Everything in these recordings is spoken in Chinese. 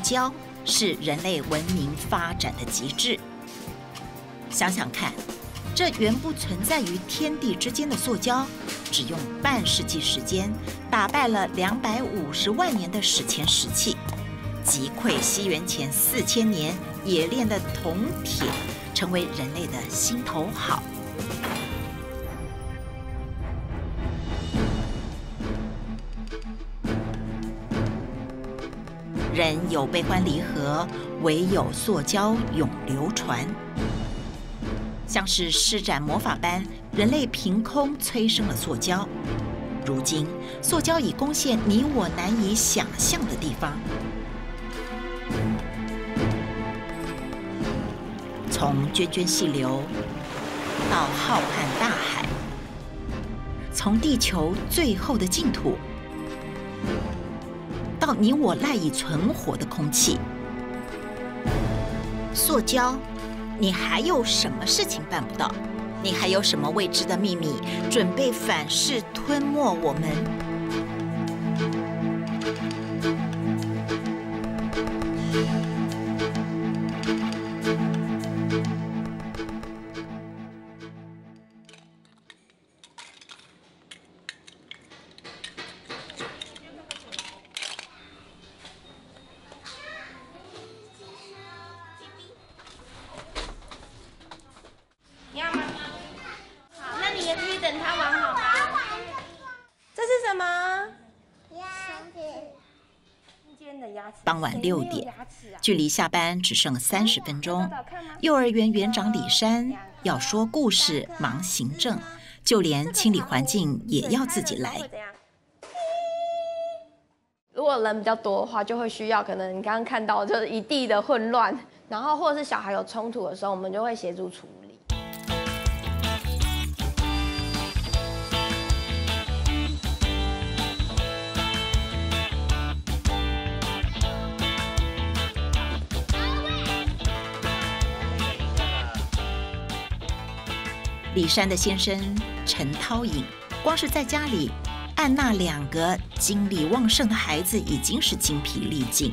胶是人类文明发展的极致。想想看，这原不存在于天地之间的塑胶，只用半世纪时间打败了250万年的史前石器，击溃西元前4000年冶炼的铜铁，成为人类的心头好。人有悲欢离合，唯有塑胶永流传。像是施展魔法般，人类凭空催生了塑胶。如今，塑胶已攻陷你我难以想象的地方。从涓涓细流到浩瀚大海，从地球最后的净土到你我赖以存活的空气，塑胶，你还有什么事情办不到？你还有什么未知的秘密，准备反噬吞没我们？傍晚6点，距离下班只剩30分钟。幼儿园园长李珊要说故事、忙行政，就连清理环境也要自己来。 如果人比较多的话，就会需要可能你刚刚看到就是一地的混乱，然后或者是小孩有冲突的时候，我们就会协助处理。 李珊的先生陈涛颖，光是在家里按那2个精力旺盛的孩子，已经是精疲力尽。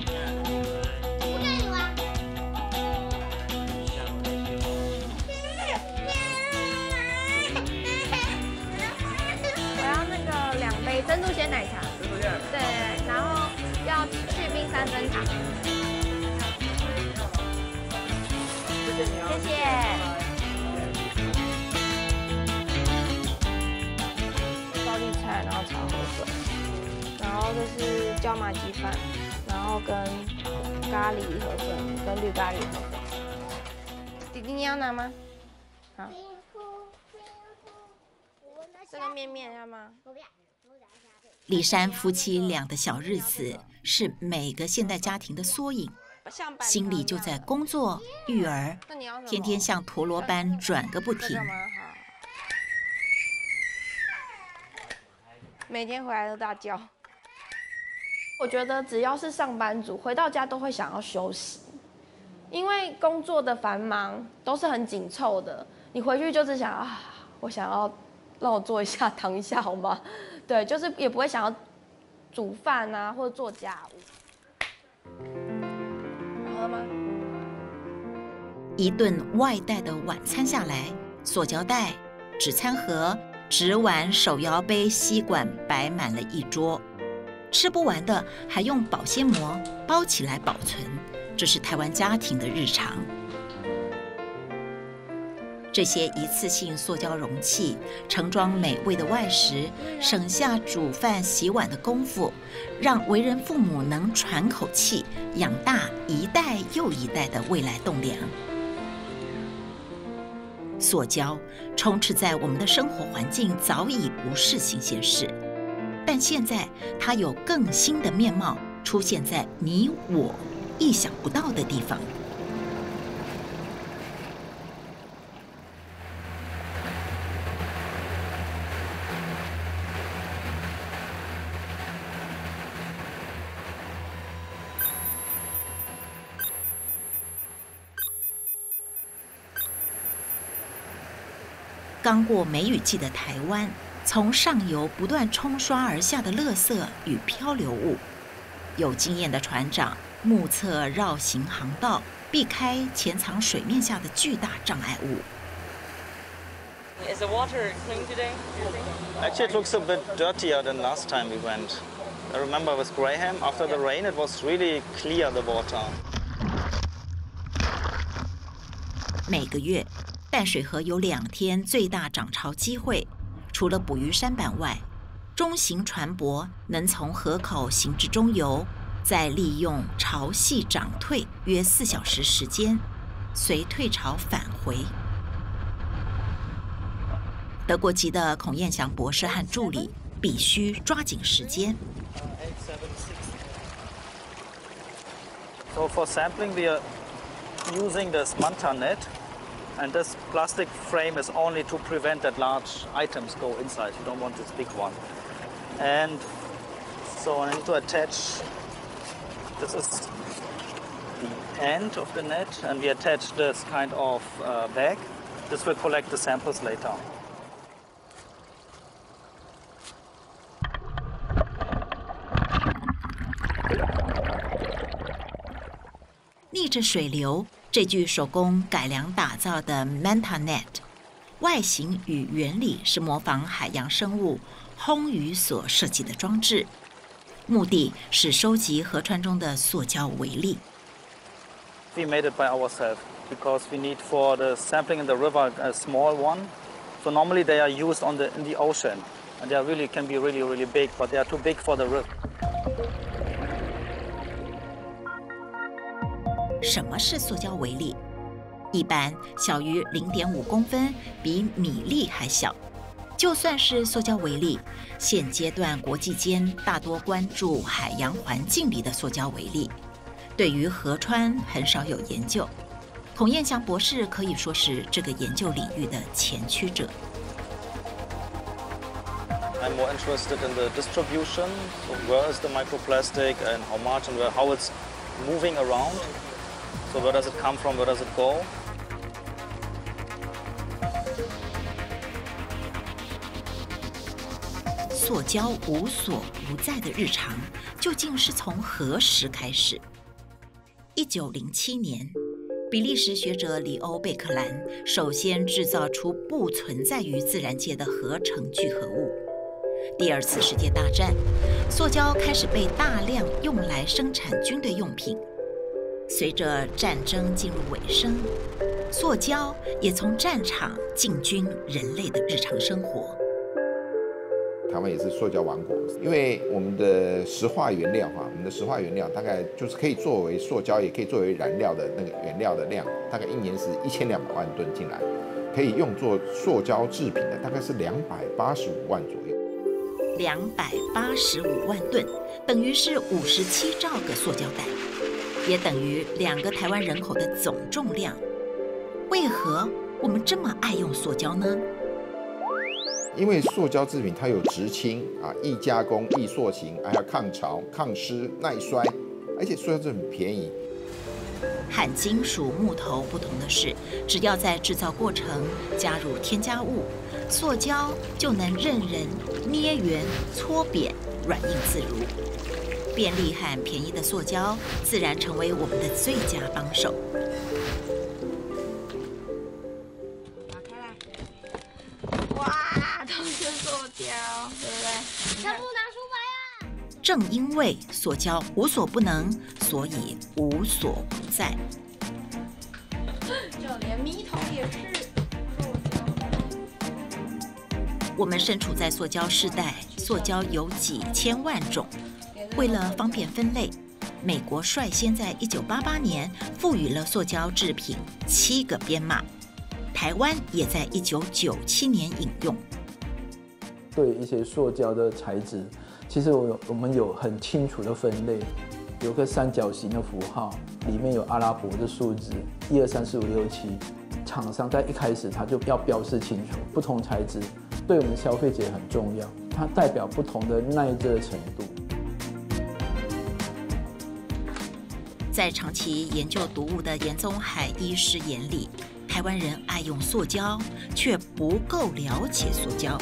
我要那个2杯珍珠鲜奶茶，对，然后要去冰3分糖。谢谢。高丽菜，然后炒河粉，然后这是椒麻鸡饭，然后跟咖喱河粉跟绿咖喱河粉。弟弟你要拿吗？好。这个面要吗？ 李珊夫妻俩的小日子是每个现代家庭的缩影，心里就在工作、育儿，天天像陀螺般转个不停。 每天回来都大叫。我觉得只要是上班族，回到家都会想要休息，因为工作的繁忙都是很紧凑的。你回去就是想啊，我想要让我坐一下、躺一下好吗？对，就是也不会想要煮饭啊，或者做家务。好喝吗？ 一顿外带的晚餐下来，塑胶袋、纸餐盒、纸碗、手摇杯、吸管摆满了一桌，吃不完的还用保鲜膜包起来保存，这是台湾家庭的日常。这些一次性塑胶容器盛装美味的外食，省下煮饭洗碗的功夫，让为人父母能喘口气，养大一代又一代的未来栋梁。塑胶充斥在我们的生活环境，早已不是新鲜事，但现在它有更新的面貌，出现在你我意想不到的地方。刚过梅雨季的台湾，从上游不断冲刷而下的垃圾与漂流物，有经验的船长目测绕行航道，避开潜藏水面下的巨大障碍物。 Is the water clean today? Actually, it looks a bit dirtier than last time we went. I remember with Graham, after the rain, it was really clear, the water. 每个月，淡水河有2天最大涨潮机会，除了捕鱼舢板外，中型船舶能从河口行至中游，再利用潮汐涨退约4小时时间，随退潮返回。德国籍的孔彦祥博士和助理必须抓紧时间。 So for sampling, we are using this manta net, and this plastic frame is only to prevent that large items go inside. You don't want this big one. And so I need to attach. This is the end of the net, and we attach this kind of bag. This will collect the samples later. 逆着水流，这具手工改良打造的 Manta Net， 外形与原理是模仿海洋生物烘鱼所设计的装置，目的是收集河川中的塑胶微粒。 We made it by ourselves because we need for the sampling in the river a small one. So normally they are used in the ocean, and they really can be really big, but they are too big for the river. 什么是塑胶微粒？一般小于0.5公分，比米粒还小。就算是塑胶微粒，现阶段国际间大多关注海洋环境里的塑胶微粒，对于河川很少有研究。孔彦祥博士可以说是这个研究领域的前驱者。 I'm more interested in the distribution. So where is the microplastic and how much and how it's moving around. So where does it come from? Where does it go? 塑胶无所不在的日常，究竟是从何时开始？1907年，比利时学者里欧贝克兰首先制造出不存在于自然界的合成聚合物。第2次世界大战，塑胶开始被大量用来生产军队用品。随着战争进入尾声，塑胶也从战场进军人类的日常生活。 台湾也是塑胶王国，因为我们的石化原料大概就是可以作为塑胶，也可以作为燃料的那个原料的量，大概1年是1200万吨进来，可以用作塑胶制品的大概是285万左右。 285万吨，等于是57兆个塑胶袋。也等于2个台湾人口的总重量。为何我们这么爱用塑胶呢？ 因为塑胶制品它有直清易加工、易塑形，还有抗潮、抗湿、耐摔，而且塑胶制品便宜。 和金属、木头不同的是，只要在制造过程加入添加物，塑胶就能任人捏圆、搓扁，软硬自如。便利和便宜的塑胶自然成为我们的最佳帮手。 打开来，哇，都是塑胶，对不对？全部拿出来啊！ 正因为塑胶无所不能，所以无所不在。 就连米桶也是塑胶。 我们身处在塑胶时代，塑胶有几千万种。为了方便分类，美国率先在1988年赋予了塑胶制品7个编码，台湾也在1997年引用。 对一些塑胶的材质，其实我们有很清楚的分类，有个三角形的符号，里面有阿拉伯的数字1、2、3、4、5、6、7。厂商在一开始他就要标示清楚，不同材质对我们消费者很重要，它代表不同的耐热程度。 在长期研究毒物的严宗海医师眼里，台湾人爱用塑胶，却不够了解塑胶。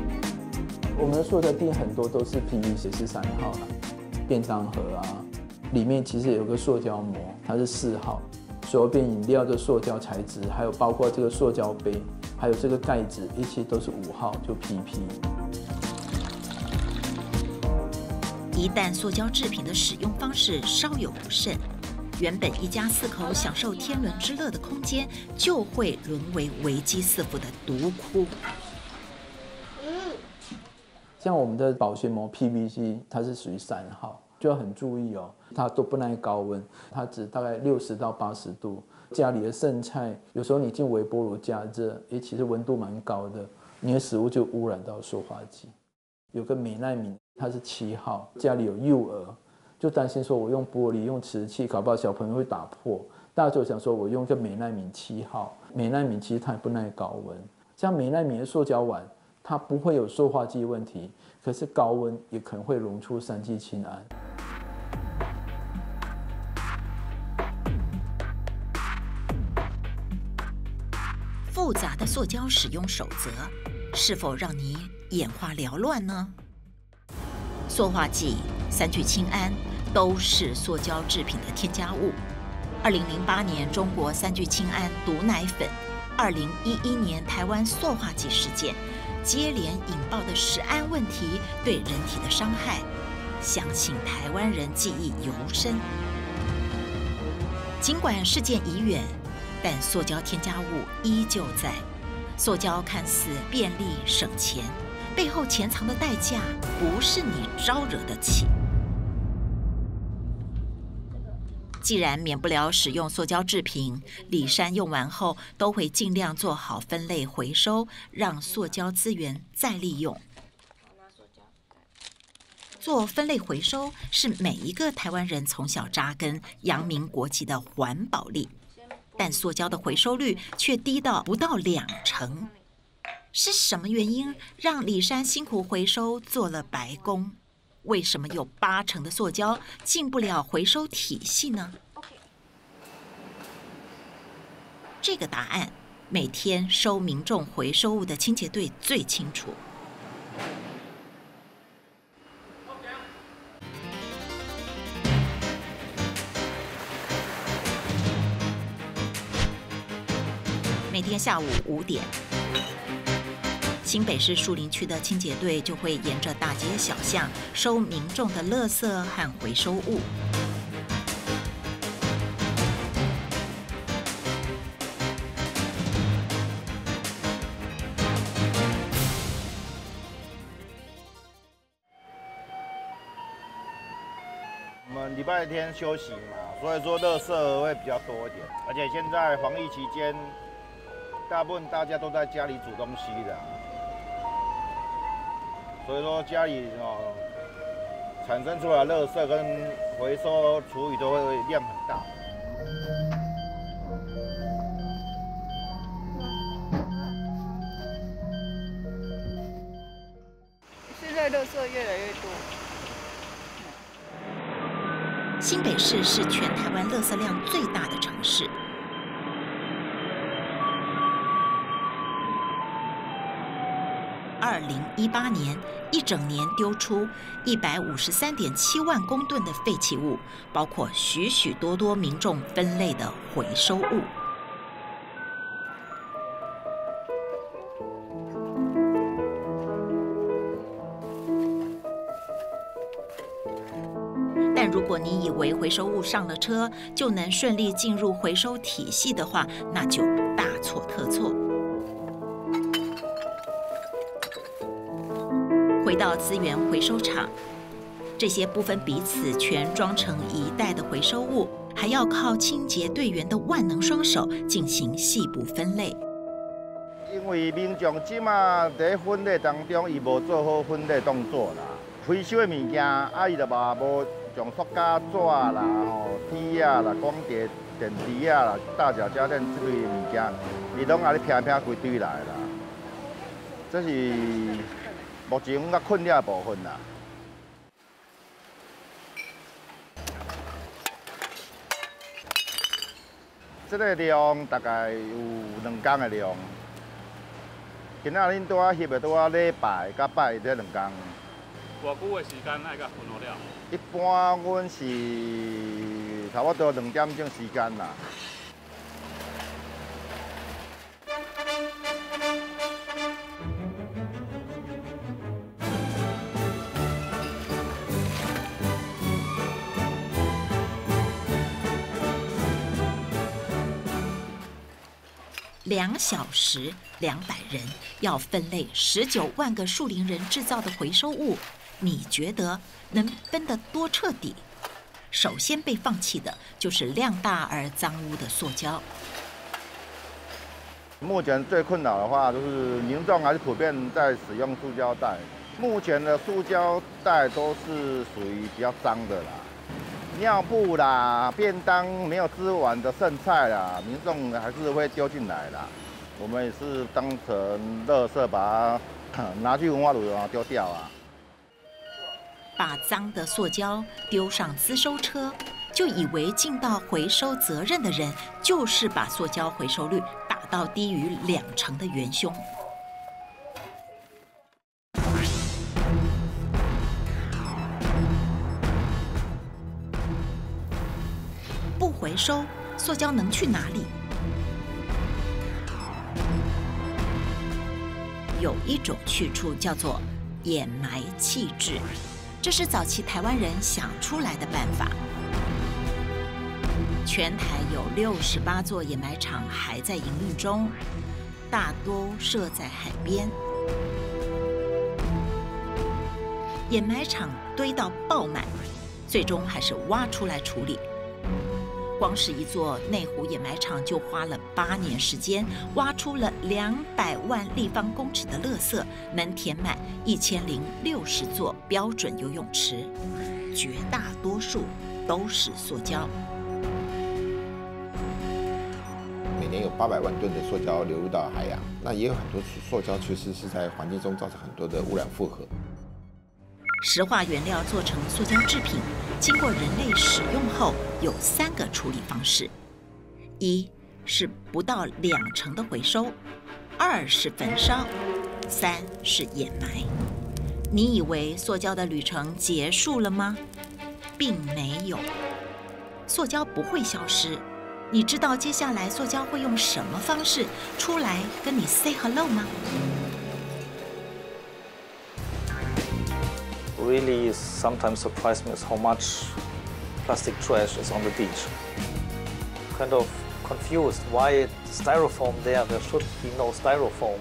我们的塑胶定很多都是 PVC 13号啦，便当盒啊、 里面其实有个塑胶膜，它是4号。所有便饮料的塑胶材质，还有包括这个塑胶杯，还有这个盖子，一起都是5号，就 PP。 一旦塑胶制品的使用方式稍有不慎，原本一家4口享受天伦之乐的空间，就会沦为危机四伏的毒窟。 像我们的保鲜膜 PVC， 它是属于3号，就要很注意哦，它都不耐高温，它只大概60到80度。家里的剩菜，有时候你进微波炉加热，其实温度蛮高的，你的食物就污染到塑化剂。有个美奈敏，它是7号，家里有幼儿，就担心说我用玻璃、用瓷器，搞不好小朋友会打破。大家就想说我用个美奈敏7号，美奈敏其实它也不耐高温。像美奈敏的塑胶碗，它不会有塑化剂问题，可是高温也可能会溶出3聚氰胺。 复杂的塑胶使用守则，是否让你眼花缭乱呢？塑化剂、3聚氰胺都是塑胶制品的添加物。2008年中国3聚氰胺毒奶粉，2011年台湾塑化剂事件，接连引爆的食安问题对人体的伤害，相信台湾人记忆犹深。尽管事件已远，但塑胶添加物依旧在。塑胶看似便利省钱，背后潜藏的代价不是你招惹得起。既然免不了使用塑胶制品，里山用完后都会尽量做好分类回收，让塑胶资源再利用。做分类回收是每一个台湾人从小扎根、扬名国际的环保力。但塑胶的回收率却低到不到20%，是什么原因让里山辛苦回收做了白工？为什么有80%的塑胶进不了回收体系呢？这个答案，每天收民众回收物的清洁队最清楚。每天下午5点，新北市树林区的清洁队就会沿着大街小巷收民众的垃圾和回收物。 我们礼拜天休息嘛，所以说垃圾会比较多一点，而且现在防疫期间。大部分大家都在家里煮东西的，所以说家里产生出来的垃圾跟回收处理都会量很大。 现在垃圾越来越多。 新北市是全台湾垃圾量最大的城市。2018年一整年丢出153.7万公吨的废弃物，包括许许多多民众分类的回收物。但如果你以为回收物上了车就能顺利进入回收体系的话，那就大错特错。回到资源回收厂，这些不分彼此全装成一袋的回收物，还要靠清洁队员的万能双手进行细部分类。 因为民众即马在分类当中，伊无做好分类动作啦，回收的物件，伊就无像塑胶纸啦、铁啊啦、光碟、电池啊啦、大小家电这类物件，伊拢咧拼拼规堆来啦，这是。目前较困难的部分啦。这个量大概有2天的量。今仔恁拄仔翕的拄仔礼拜甲拜这2天， 偌久的时间爱甲分好了？ 一般阮是差不多2点钟时间啦。 2小时200人要分类19万个树林人制造的回收物，你觉得能分得多彻底？首先被放弃的就是量大而脏污的塑胶。 目前最困扰的话，就是民众还是普遍在使用塑胶袋。目前的塑胶袋都是属于比较脏的啦。尿布啦、便当没有吃完的剩菜啦，民众还是会丢进来啦。我们也是当成垃圾把它拿去文化炉丢掉啊。 把脏的塑胶丢上资收车，就以为尽到回收责任的人，就是把塑胶回收率打到低于20%的元凶。不回收，塑胶能去哪里？有一种去处叫做掩埋弃置，这是早期台湾人想出来的办法。全台有68座掩埋场还在营运中，大多设在海边。掩埋场堆到爆满，最终还是挖出来处理。光是一座内湖掩埋场就花了8年时间，挖出了200万立方公尺的垃圾，能填满1060座标准游泳池，绝大多数都是塑胶。 每年有800万吨的塑胶流入到海洋，那也有很多塑胶其实是在环境中造成很多的污染负荷。 石化原料做成塑胶制品，经过人类使用后，有3个处理方式：一是不到20%的回收，2是焚烧，3是掩埋。你以为塑胶的旅程结束了吗？并没有，塑胶不会消失。你知道接下来塑胶会用什么方式出来跟你 say hello 吗 Really sometimes surprised me is how much plastic trash is on the beach. Kind of confused why styrofoam there should be no styrofoam.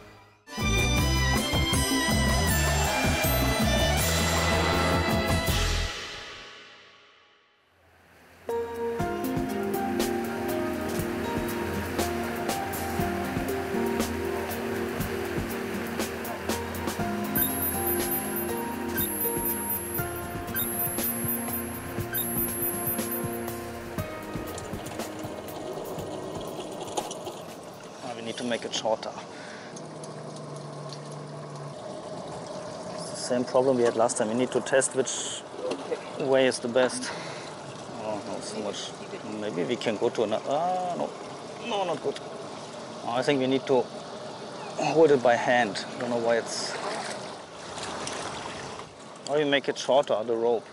To make it shorter. It's the same problem we had last time. We need to test which way is the best. Oh, not so much. Maybe we can go to another. No, not good. I think we need to hold it by hand. I don't know why it's. Or you make it shorter, the rope.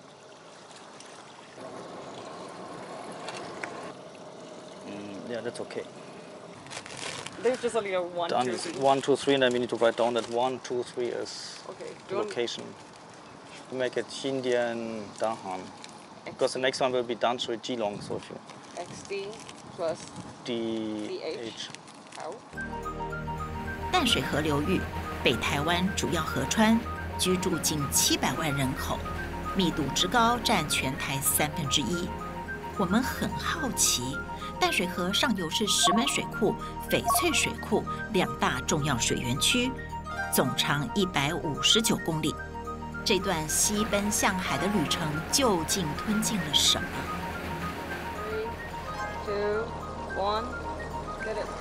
Yeah, that's okay. There's just only a 1, 2, 3. 1, 2, 3, and then we need to write down that 1, 2, 3 is the location. We make it Xindian Dahan. Because the next one will be Danshui Geelong, so if you XD plus DH. 好。 淡水河流域，北台湾主要河川，居住近700万人口，密度之高占全台1/3。我们很好奇，淡水河上游是石门水库、翡翠水库2大重要水源区，总长159公里。这段西奔向海的旅程究竟吞进了什么？ 3, 2, 1, get it.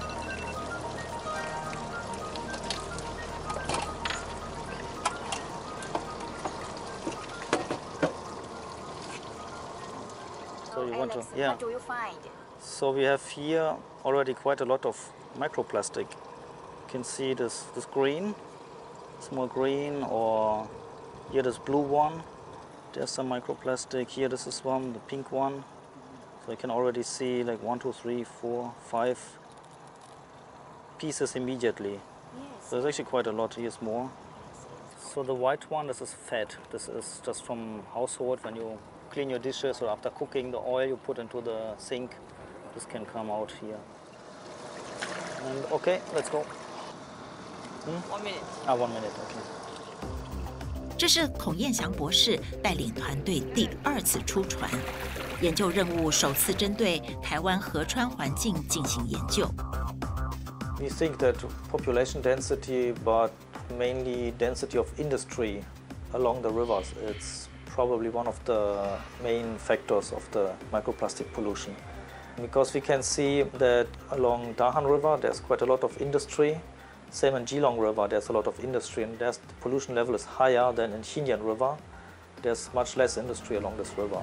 So you want to, yeah. What do you find? So we have here already quite a lot of microplastic. You can see this green, small green, or Here this blue one, there's some microplastic. Here this is one, the pink one. So you can already see like 1, 2, 3, 4, 5 pieces immediately. So there's actually quite a lot. Here's more. So the white one, this is fat. This is just from household. When you clean your dishes or after cooking, the oil you put into the sink, this can come out here. And okay, let's go. 1 minute. 1 minute, okay. 这是孔彦祥博士带领团队第2次出船，研究任务首次针对台湾河川环境进行研究。 We think that population density, but mainly density of industry along the rivers, it's probably one of the main factors of the microplastic pollution. Because we can see that along Dahan River, there's quite a lot of industry. Same in Geelong River, there's a lot of industry, and the pollution level is higher than in Xinjiang River. There's much less industry along this river.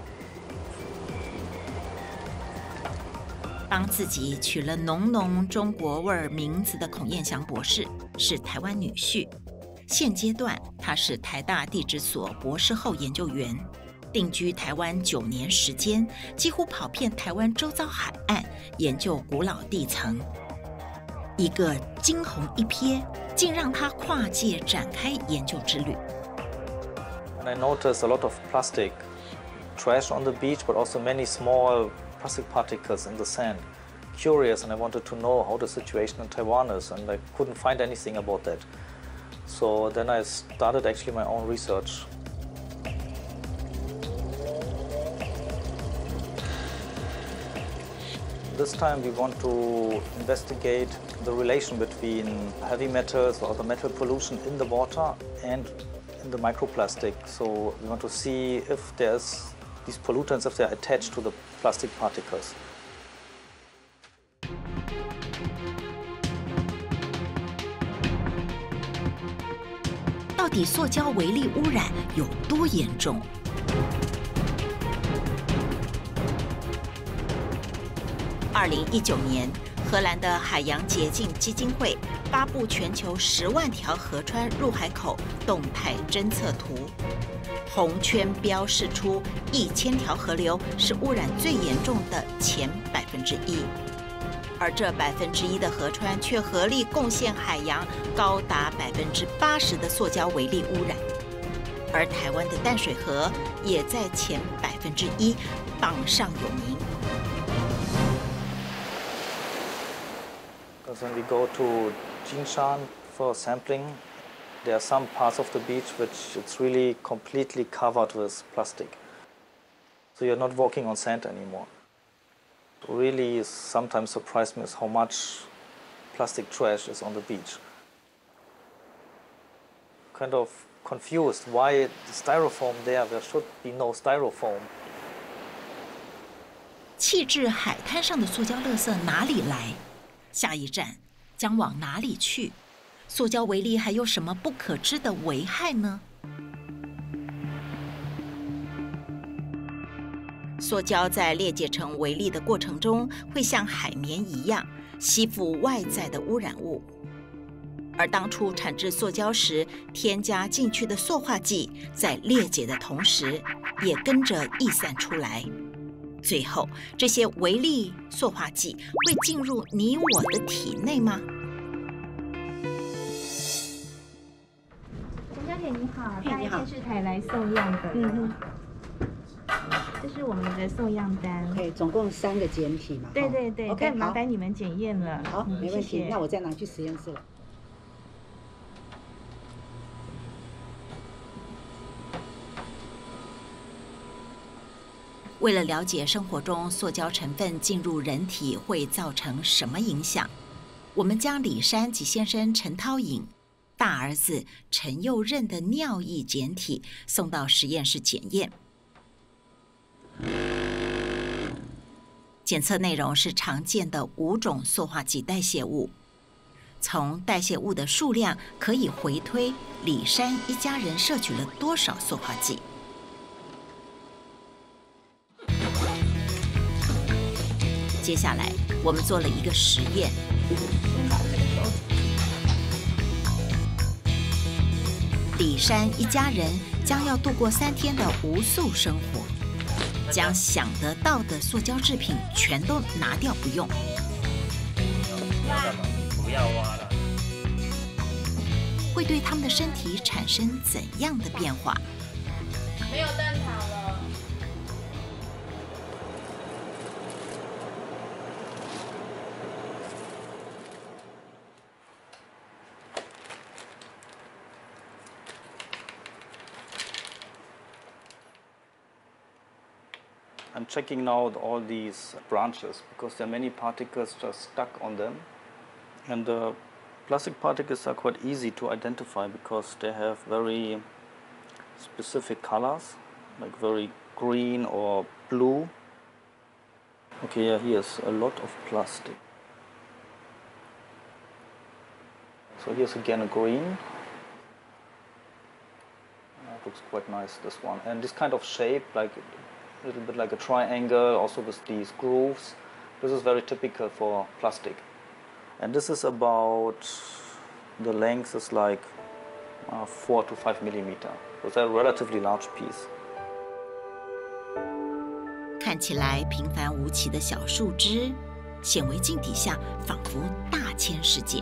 帮自己取了浓浓中国味儿名字的孔彦祥博士是台湾女婿，现阶段他是台大地质所博士后研究员，定居台湾9年时间，几乎跑遍台湾周遭海岸研究古老地层。一个惊鸿一瞥，竟让他跨界展开研究之旅。 And I noticed a lot of plastic trash on the beach, but also many small plastic particles in the sand. Curious, and I wanted to know how the situation in Taiwan is, and I couldn't find anything about that. So then I started actually my own research. This time we want to investigate the relation between heavy metals or the metal pollution in the water and in the microplastic. So we want to see if there's these pollutants, if they're attached to the plastic particles. 到底塑胶微粒污染有多严重？2019年，荷兰的海洋洁净基金会发布全球10万条河川入海口动态侦测图，红圈标示出1000条河流是污染最严重的前1%，而这1%的河川却合力贡献海洋高达80%的塑胶微粒污染，而台湾的淡水河也在前1%榜上有名。 Because when we go to Jinshan for sampling, there are some parts of the beach which it's really completely covered with plastic. So you're not walking on sand anymore. Really sometimes surprised me is how much plastic trash is on the beach. Kind of confused why the styrofoam there should be no styrofoam. 弃置海滩上的塑胶垃圾哪里来？下一站将往哪里去？塑胶微粒还有什么不可知的危害呢？塑胶在裂解成微粒的过程中，会像海绵一样吸附外在的污染物，而当初产制塑胶时添加进去的塑化剂，在裂解的同时，也跟着逸散出来。最后，这些微粒塑化剂会进入你我的体内吗？ 陈小姐你好，大爱电视台来送样的。这是我们的送样单。 对，总共3个简体嘛。 对对对， OK， 麻烦你们检验了。 好，没问题。 谢谢。 那我再拿去实验室了。 为了了解生活中塑胶成分进入人体会造成什么影响，我们将李山吉先生陈涛颖、大儿子陈佑任的尿液检体送到实验室检验。检测内容是常见的5种塑化剂代谢物，从代谢物的数量可以回推李山一家人摄取了多少塑化剂。接下来，我们做了一个实验。 李山一家人将要度过3天的无塑生活，将想得到的塑胶制品全都拿掉不用。 不要挖了。 会对他们的身体产生怎样的变化？ 没有蛋挞了。 I'm checking now all these branches because there are many particles just stuck on them. And the plastic particles are quite easy to identify because they have very specific colors, like very green or blue. Okay, yeah, here's a lot of plastic. So here's again a green. That looks quite nice, this one. And this kind of shape, like a little bit like a triangle, also with these grooves. This is very typical for plastic. And this is about, the length is like 4 to 5 millimeter. So it's a relatively large piece. 看起来平凡无奇的小树枝，显微镜底下仿佛大千世界。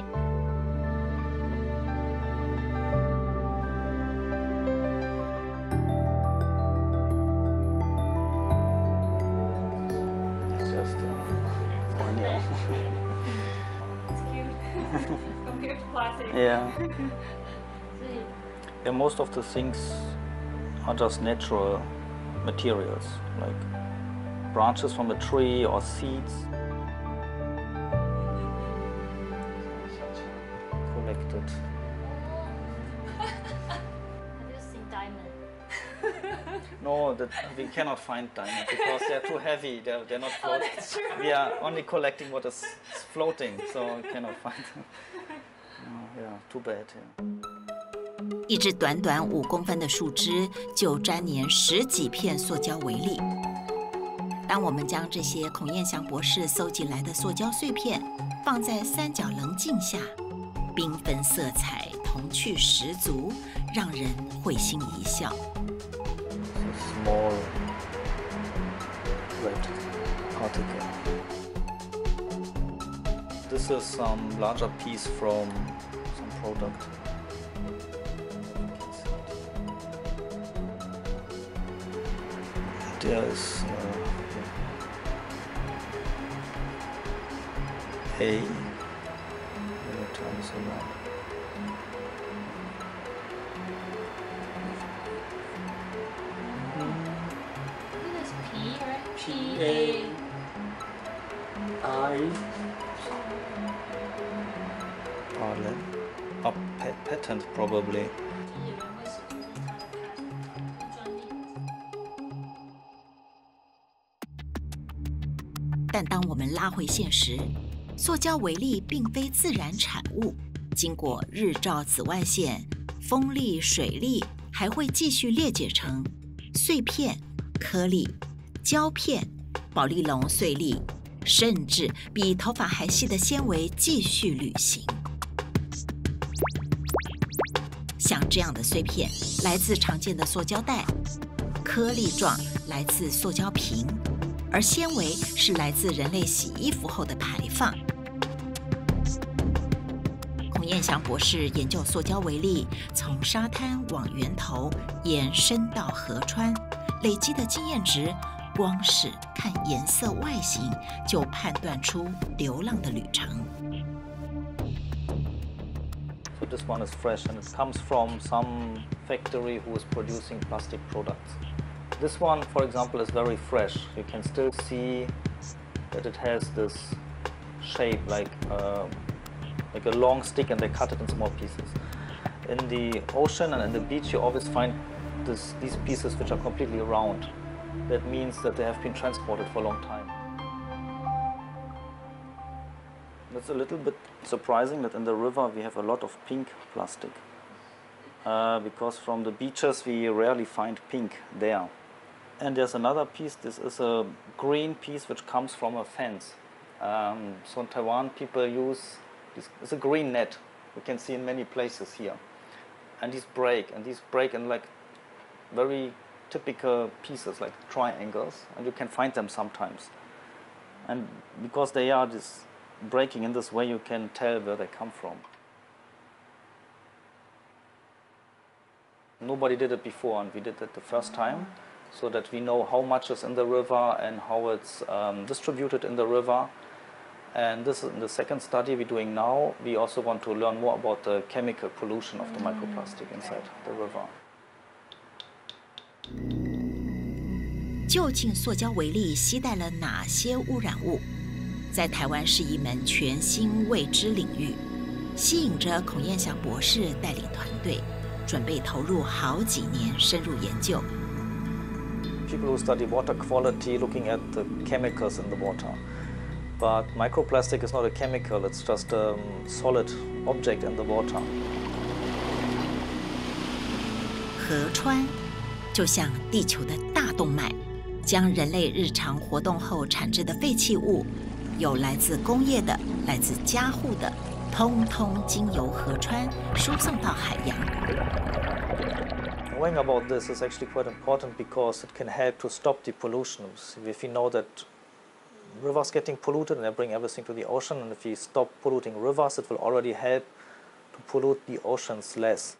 Yeah. Yeah, most of the things are just natural materials, like branches from a tree or seeds. Collected. Have you seen diamond? No, we cannot find diamonds because they're too heavy. They're not floating. Oh, that's true. We are only collecting what is floating, so we cannot find them. Oh, yeah, too bad. Yeah. 一支短短5公分的树枝就粘连10几片塑胶为例。当我们将这些孔彦祥博士搜集来的塑胶碎片放在3角棱镜下，缤纷色彩，童趣十足，让人会心一笑。 Small red particle. This is some larger piece from some product. There is A. Times around. This is P, right? P-A-I. A patent probably. 但当我们拉回现实，塑胶微粒并非自然产物，经过日照紫外线、风力、水力，还会继续裂解成碎片、颗粒、胶片、保丽龙碎粒，甚至比头发还细的纤维继续旅行。像这样的碎片来自常见的塑胶袋，颗粒状来自塑胶瓶，而纤维是来自人类洗衣服后的排放。孔彦祥博士研究塑胶微粒，从沙滩往源头延伸到河川，累积的经验值，光是看颜色外形就判断出流浪的旅程。 So this one is fresh and it comes from some factory who is producing plastic products. This one, for example, is very fresh. You can still see that it has this shape like a long stick, and they cut it in small pieces. In the ocean and in the beach, you always find these pieces which are completely round. That means that they have been transported for a long time. It's a little bit surprising that in the river we have a lot of pink plastic. Because from the beaches we rarely find pink there. And there's another piece. This is a green piece which comes from a fence. So in Taiwan people use this. It's a green net. We can see in many places here. and these break in like very typical pieces, like triangles, and you can find them sometimes. And because they are breaking in this way, you can tell where they come from. Nobody did it before, and we did it the first time, so that we know how much is in the river and how it's distributed in the river. And this is in the second study we're doing now. We also want to learn more about the chemical pollution of the microplastic inside the river. 究竟塑胶微粒携带了哪些污染物？在台湾是一门全新未知领域，吸引着孔彦祥博士带领团队，准备投入好几年深入研究。 People who study water quality, looking at the chemicals in the water. But microplastic is not a chemical, it's just a solid object in the water. 河川就像地球的大动脉，将人类日常活动后产生的废弃物，有来自工业的，来自家户的，通通经由河川输送到海洋。 Knowing about this is actually quite important because it can help to stop the pollution. If we know that rivers getting polluted and they bring everything to the ocean, and if we stop polluting rivers, it will already help to pollute the oceans less.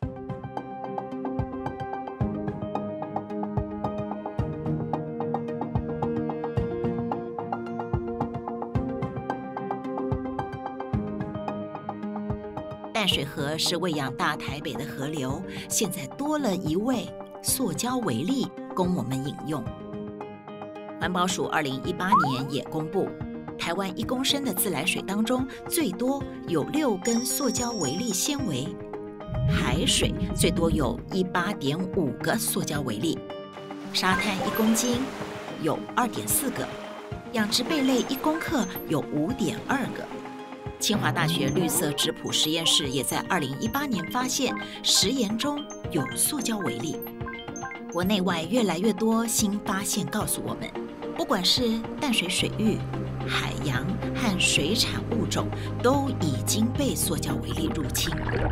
淡水河是喂养大台北的河流，现在多了一位塑胶微粒供我们饮用。环保署2018年也公布，台湾1公升的自来水当中，最多有6根塑胶微粒纤维，海水最多有18.5个塑胶微粒，沙滩1公斤有2.4个，养殖贝类1公克有5.2个。清华大学绿色质谱实验室也在2018年发现，食盐中有塑胶微粒。国内外越来越多新发现告诉我们，不管是淡水水域、海洋和水产物种，都已经被塑胶微粒入侵。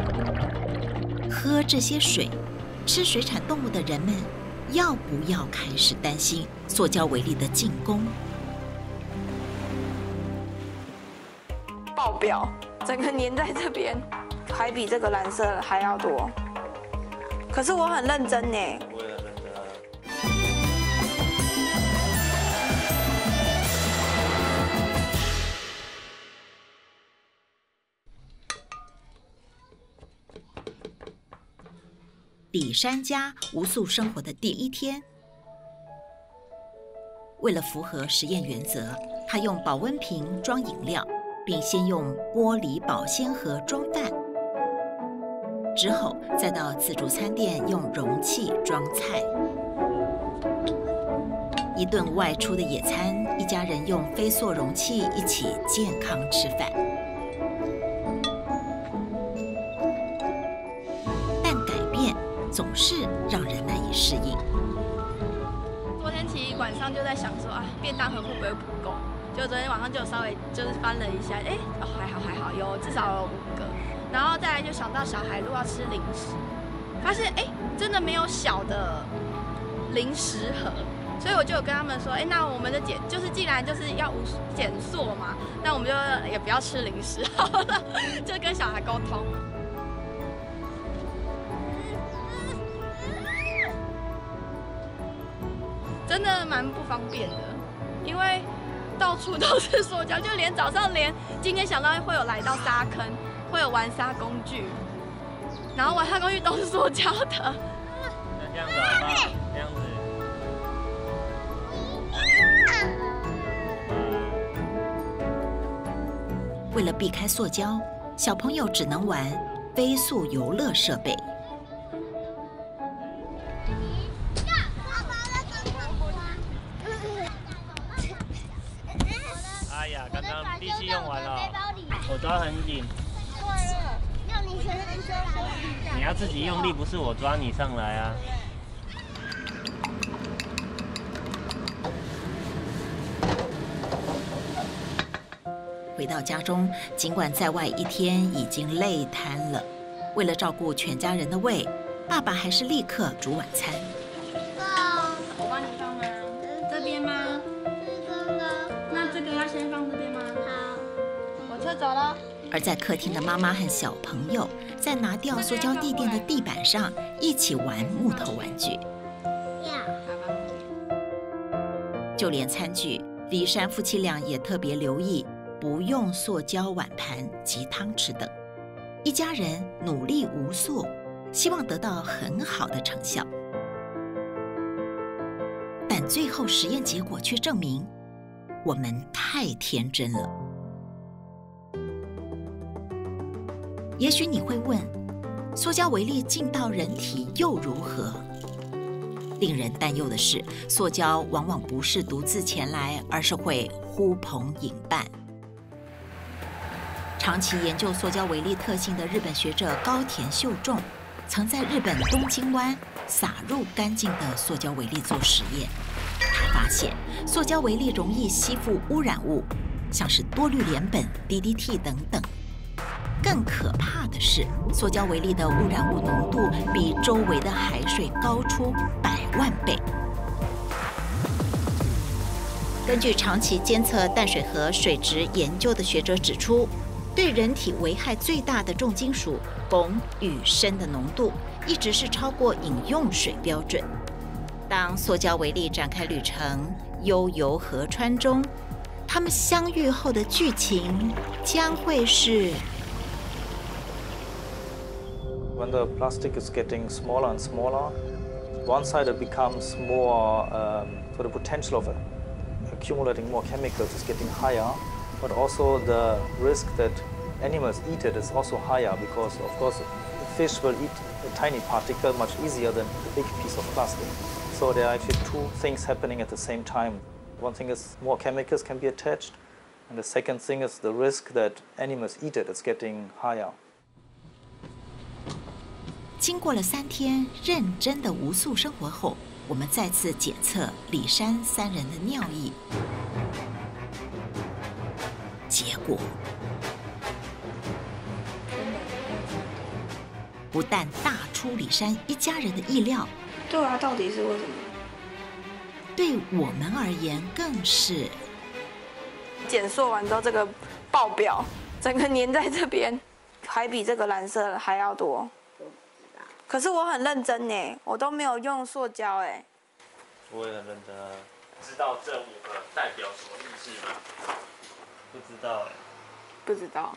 喝这些水、吃水产动物的人们，要不要开始担心塑胶微粒的进攻？ 爆表，整个粘在这边，还比这个蓝色还要多。可是我很认真呢。 我也认真啊。 李珊家无塑生活的第1天，为了符合实验原则，他用保温瓶装饮料，并先用玻璃保鲜盒装饭，之后再到自助餐店用容器装菜。一顿外出的野餐，一家人用非塑容器一起健康吃饭。但改变总是让人难以适应。 昨天其实晚上就在想说啊，便当盒会不会不够？就昨天晚上就稍微就是翻了一下，哦还好，有至少有5个。然后再来就想到小孩如果要吃零食，发现真的没有小的零食盒，所以我就有跟他们说，那我们的就是既然就是要减塑嘛，那我们就也不要吃零食好了，就跟小孩沟通。真的蛮不方便的，因为到处都是塑胶，就连早上今天想到会有来到沙坑，会有玩沙工具，然后玩沙工具都是塑胶的。 那这样子好不好？这样子。 为了避开塑胶，小朋友只能玩非塑游乐设备。 哎呀，刚刚力气用完了，我抓很紧。 要你全身收来。 你要自己用力，不是我抓你上来啊。 回到家中，尽管在外1天已经累瘫了，为了照顾全家人的胃， 爸爸还是立刻煮晚餐。 我帮你放吗？这边吗？那这个要先放这边吗？好，我撤走了。 而在客厅的妈妈和小朋友在拿掉塑胶地垫的地板上一起玩木头玩具。就连餐具，李山夫妻俩也特别留意不用塑胶碗盘及汤匙等。一家人努力无塑，希望得到很好的成效。但最后实验结果却证明，我们太天真了。也许你会问，塑胶微粒进到人体又如何？令人担忧的是，塑胶往往不是独自前来，而是会呼朋引伴。长期研究塑胶微粒特性的日本学者高田秀重，曾在日本东京湾撒入干净的塑胶微粒做实验。他发现，塑胶微粒容易吸附污染物，像是多氯联苯、DDT 等等。更可怕的是，塑胶微粒的污染物浓度比周围的海水高出100万倍。根据长期监测淡水河水质研究的学者指出，对人体危害最大的重金属汞与砷的浓度一直是超过饮用水标准。当塑胶微粒展开旅程，悠游河川中，他们相遇后的剧情将会是 When the plastic is getting smaller and smaller, one side it becomes more, so the potential of accumulating more chemicals is getting higher, but also the risk that animals eat it is also higher because, of course, the fish will eat a tiny particle much easier than a big piece of plastic. So there are actually two things happening at the same time. One thing is more chemicals can be attached, and the second thing is the risk that animals eat it is getting higher. 经过了3天认真的无塑生活后，我们再次检测李山3人的尿液，结果不但大出李山一家人的意料， 对啊，到底是为什么？ 对我们而言更是检测完之后，这个报表整个粘在这边，还比这个蓝色还要多。可是我很认真呢，我都没有用塑胶哎。 我也很认真啊。知道这5个代表什么意思吗？不知道哎。 不知道。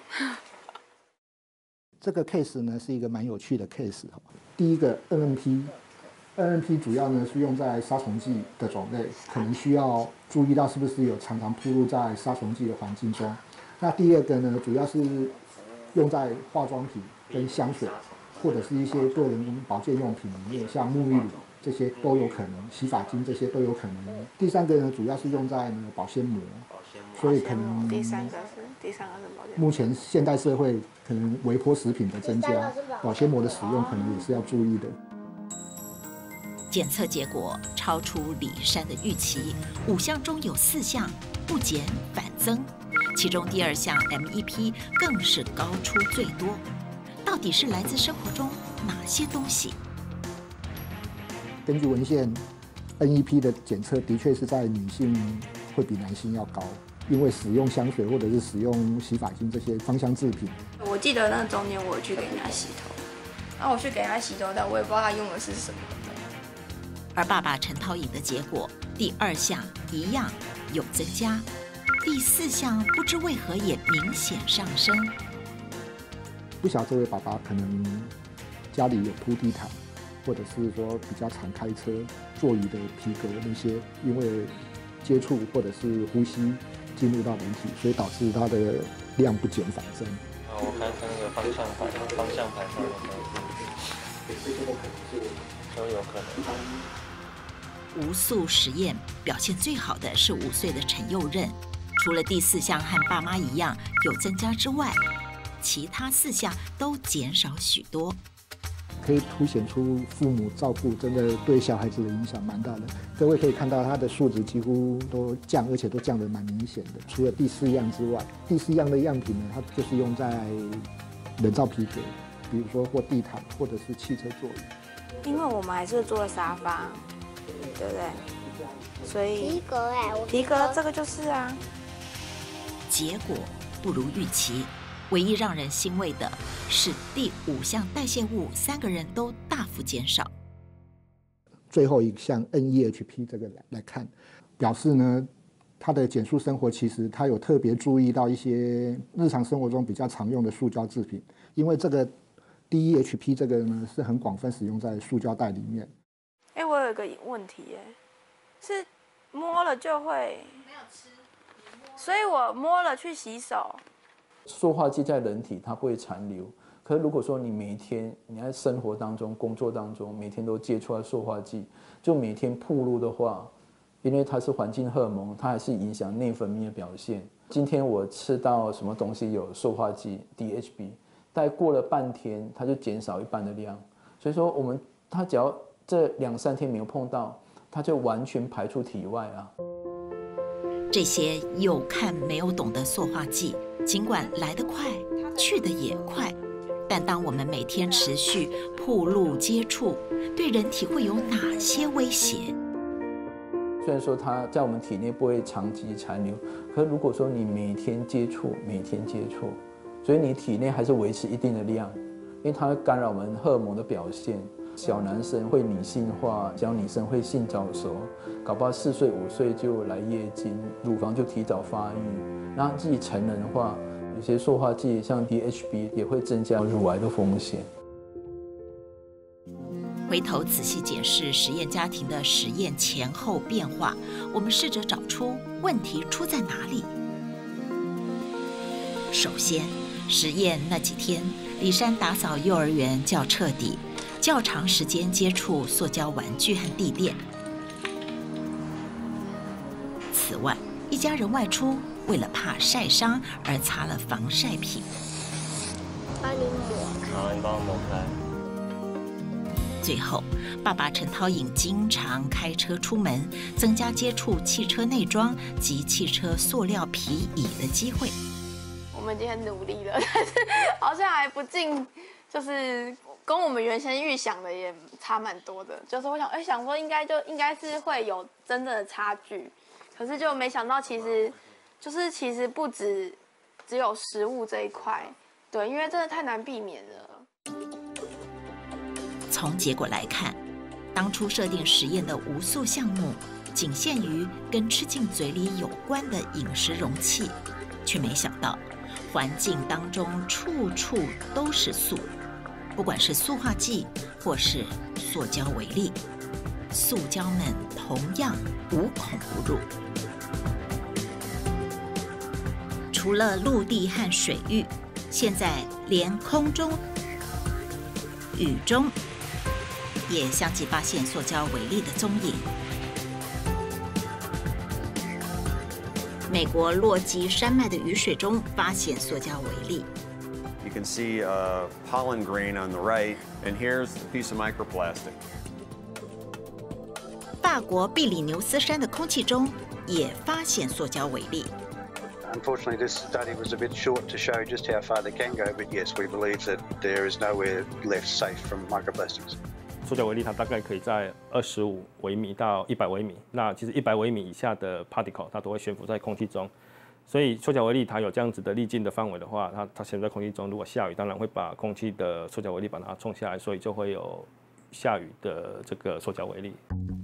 这个 case 呢是一个蛮有趣的 case。第一个 NNP 主要呢是用在杀虫剂的种类，可能需要注意到是不是有常常暴露在杀虫剂的环境中。那第二个呢，主要是用在化妆品跟香水，或者是一些个人保健用品里面，像沐浴乳这些都有可能，洗发精这些都有可能。第三个呢，主要是用在保鲜膜，所以可能第三个是保鲜膜。 目前现代社会可能微波食品的增加，保鲜膜的使用可能也是要注意的。 检测结果超出李山的预期，5项中有4项不减反增，其中第2项 MEP 更是高出最多。到底是来自生活中哪些东西？ 根据文献 ，NEP 的检测的确是在女性会比男性要高，因为使用香水或者是使用洗发精这些芳香制品。 我记得那中间我去给人家洗头，然后我去给他洗头，但我也不知道他用的是什么。 而爸爸陈涛颖的结果，第2项一样有增加，第4项不知为何也明显上升。 不晓得这位爸爸可能家里有铺地毯，或者是说比较常开车，座椅的皮革那些，因为接触或者是呼吸进入到人体，所以导致它的量不减反增。 我看那个方向盘上面都有可能。 无塑实验表现最好的是5岁的陈佑任，除了第4项和爸妈一样有增加之外，其他4项都减少许多。 可以凸显出父母照顾真的对小孩子的影响蛮大的。各位可以看到他的数值几乎都降，而且都降得蛮明显的。除了第4样之外，第4样的样品呢，它就是用在人造皮革，比如说或地毯或者是汽车座椅。 因为我们还是坐了沙发，对不对？所以皮革皮革这个就是啊。 结果不如预期，唯一让人欣慰的是第5项代谢物3个人都大幅减少。 最后一项 NEHP 这个来看，表示呢，他的减塑生活其实他有特别注意到一些日常生活中比较常用的塑胶制品，因为这个 DEHP 这个呢是很广泛使用在塑胶袋里面。 我有一个问题是摸了就会没有吃，所以我摸了去洗手。 塑化剂在人体它不会残留，可是如果说你每天你在生活当中、工作当中每天都接触到塑化剂，就每天暴露的话，因为它是环境荷尔蒙，它还是影响内分泌的表现。今天我吃到什么东西有塑化剂 DHB， 大概过了半天，它就减少一半的量。所以说它只要这2-3天没有碰到，它就完全排出体外啊。 这些有看没有懂的塑化剂，尽管来得快，去得也快，但当我们每天持续暴露接触，对人体会有哪些威胁？ 虽然说它在我们体内不会长期残留，可是如果说你每天接触，所以你体内还是维持一定的量，因为它会干扰我们荷尔蒙的表现。小男生会女性化，小女生会性早熟，搞不好4岁5岁就来月经，乳房就提早发育。然后自己成人的话，有些塑化剂像 DHB 也会增加乳癌的风险。 回头仔细检视实验家庭的实验前后变化，我们试着找出问题出在哪里。首先，实验那几天，李珊打扫幼儿园较彻底，较长时间接触塑胶玩具和地垫。此外，一家人外出，为了怕晒伤而擦了防晒品。 帮你抹开。 好，你帮我抹开。 最后，爸爸陈涛颖经常开车出门，增加接触汽车内装及汽车塑料皮椅的机会。 我们已经很努力了，但是好像还不尽，就是跟我们原先预想的也差蛮多的。就是我想说应该是会有真正的差距，可是就没想到其实不只有食物这一块，对，因为真的太难避免了。 从结果来看，当初设定实验的无塑项目，仅限于跟吃进嘴里有关的饮食容器，却没想到环境当中处处都是塑，不管是塑化剂或是塑胶微粒，塑胶们同样无孔不入。除了陆地和水域，现在连空中、雨中也相继发现塑胶微粒的踪影。美国洛基山脉的雨水中发现塑胶微粒。 You can see a pollen grain on the right, and here's a piece of microplastic. 法国比利牛斯山的空气中也发现塑胶微粒。 Unfortunately, this study was a bit short to show just how far they can go, but yes, we believe that there is nowhere left safe from microplastics. 塑胶微粒它大概可以在25微米到100微米，那其实100微米以下的 particle 它都会悬浮在空气中，所以塑胶微粒它有这样子的粒径的范围的话，它悬浮在空气中，如果下雨，当然会把空气的塑胶微粒把它冲下来，所以就会有下雨的这个塑胶微粒。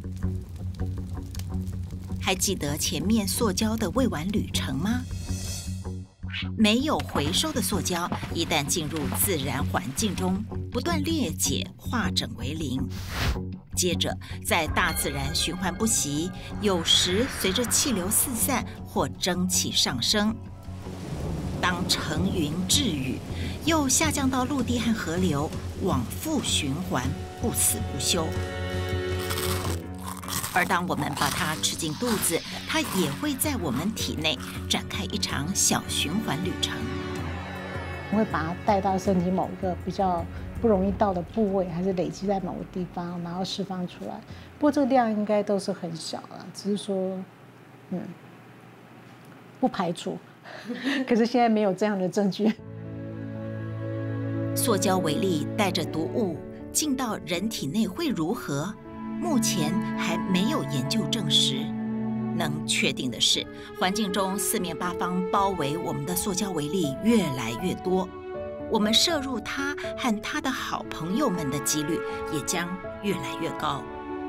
还记得前面塑胶的未完旅程吗？没有回收的塑胶，一旦进入自然环境中，不断裂解，化整为零。接着在大自然循环不息，有时随着气流四散或蒸汽上升，当成云致雨，又下降到陆地和河流，往复循环，不死不休。而当我们把它吃进肚子，它也会在我们体内展开一场小循环旅程。 我会把它带到身体某一个比较不容易到的部位，还是累积在某个地方，然后释放出来。不过这个量应该都是很小了，只是说，不排除。可是现在没有这样的证据。 塑胶微粒带着毒物， 进到人体内会如何？目前还没有研究证实。能确定的是，环境中四面八方包围我们的塑胶微粒越来越多，我们摄入它和它的好朋友们的几率也将越来越高。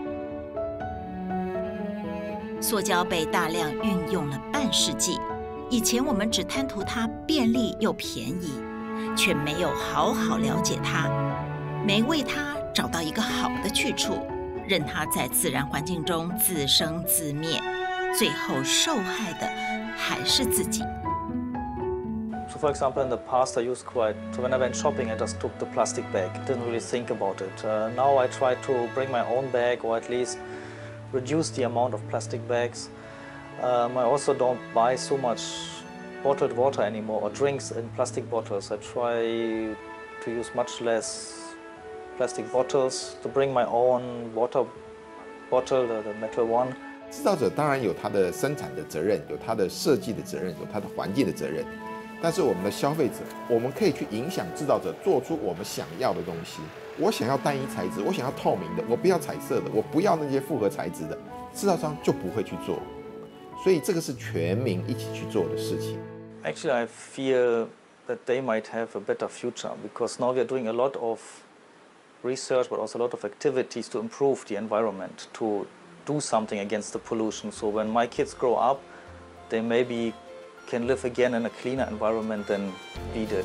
塑胶被大量运用了半世纪，以前我们只贪图它便利又便宜，却没有好好了解它，没为它找到一个好的去处，任它在自然环境中自生自灭，最后受害的还是自己。 So for example, in the past I used so when I went shopping I just took the plastic bag, didn't really think about it. Now I try to bring my own bag or at least reduce the amount of plastic bags. I also don't buy so much bottled water anymore or drinks in plastic bottles. I try to use much less plastic bottles, to bring my own water bottle, the metal one. 制造者当然有它的生产的责任，有它的设计的责任，有它的环境的责任。但是我们的消费者，我们可以去影响制造者做出我们想要的东西。我想要单一材质，我想要透明的，我不要彩色的，我不要那些复合材质的，制造商就不会去做。所以这个是全民一起去做的事情。 Actually, I feel that they might have a better future because now we are doing a lot of research, but also a lot of activities to improve the environment, to do something against the pollution. So when my kids grow up, they maybe can live again in a cleaner environment than we did.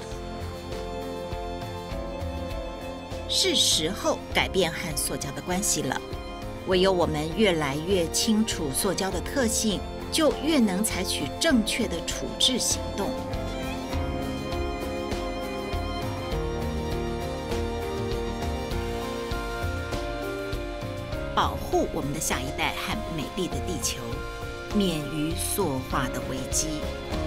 是时候改变和塑胶的关系了。唯有我们越来越清楚塑胶的特性，就越能采取正确的处置行动。保护我们的下一代和美丽的地球，免于塑化的危机。